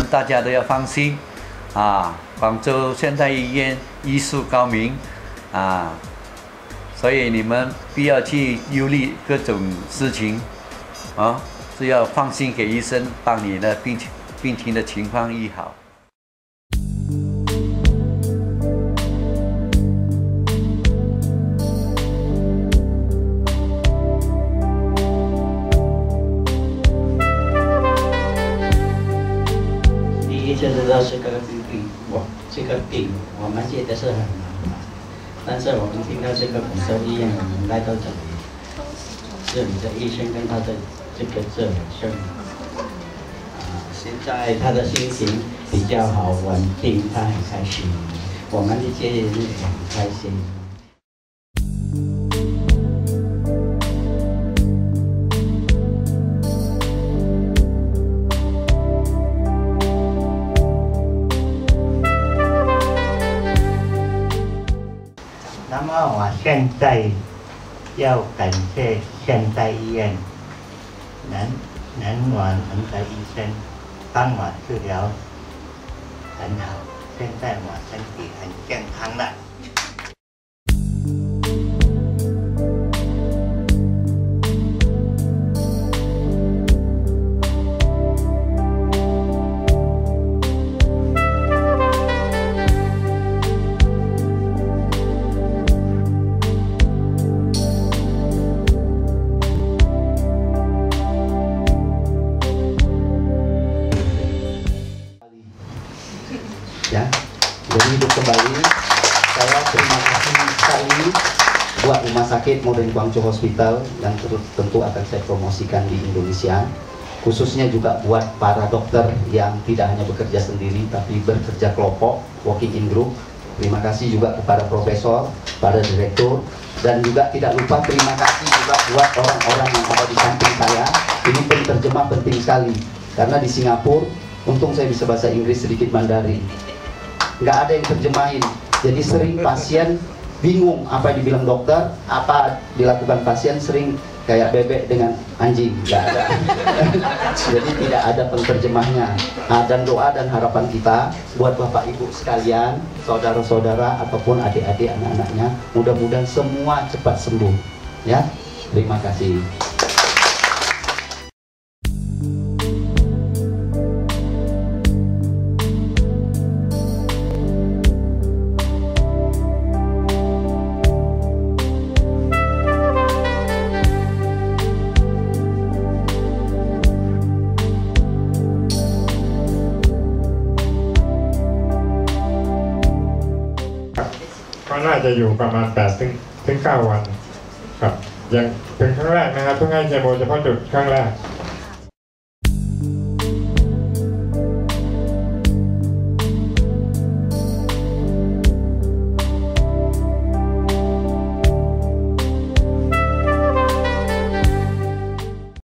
大家都要放心啊。广州现代医院医术高明啊，所以你们不要去忧虑各种事情啊，只要放心给医生帮你的病情的情况医好。 确实都是这个病我们觉得是很难的，但是我们听到这个广州医院，我们来到这里，这里的医生跟他的这个治疗师，现在他的心情比较好，稳定，他很开心，我们这些人也很开心。 那么我现在要感谢现代医院南华门的医生帮我治疗很好，现在我身体很健康了。Ya, jadi hidup kembali. Saya terima kasih sekali buat Rumah Sakit Modern Guangzhou Hospital yang tentu akan saya promosikan di Indonesia. Khususnya juga buat para dokter yang tidak hanya bekerja sendiri tapi bekerja kelompok, working in group. Terima kasih juga kepada profesor, para direktur, dan juga tidak lupa terima kasih juga buat orang-orang yang ada di samping saya. Ini penterjemah penting sekali karena di Singapura, untung saya bisa bahasa Inggris sedikit Mandarin. Nggak ada yang terjemahin, jadi sering pasien bingung apa yang dibilang dokter, apa dilakukan pasien, sering kayak bebek dengan anjing, nggak ada. Jadi tidak ada penterjemahnya. Dan doa dan harapan kita buat bapak ibu sekalian, saudara-saudara ataupun adik-adik anak-anaknya, mudah-mudahan semua cepat sembuh. Ya, terima kasih. ก็น่าจะอยู่ประมาณ8 ถึง 9 วันครับยังเป็นครั้งแรกนะครับเพิ่งให้เคมีเฉพาะจุดครั้งแรก